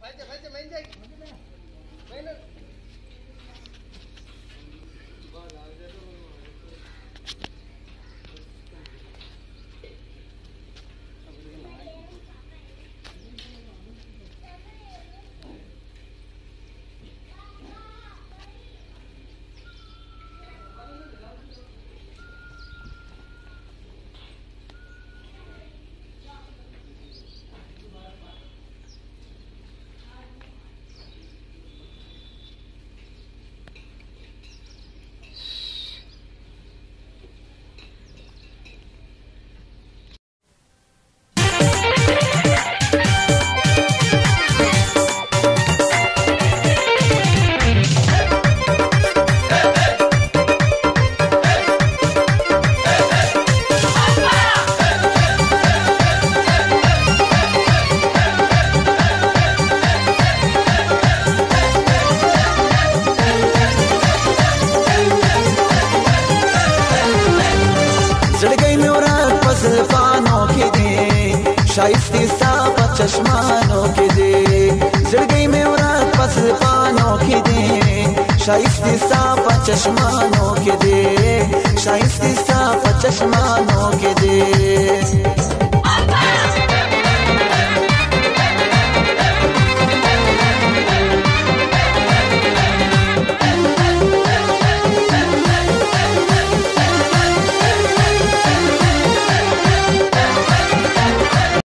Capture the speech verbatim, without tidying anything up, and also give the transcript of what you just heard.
शाइस्ती साफ चश्मानों के दे, जड़ गई मैं और पस पानों के दे, शाइस्ती साफ चश्मानों के दे, शाइस्ती साफ चश्मानों के दे।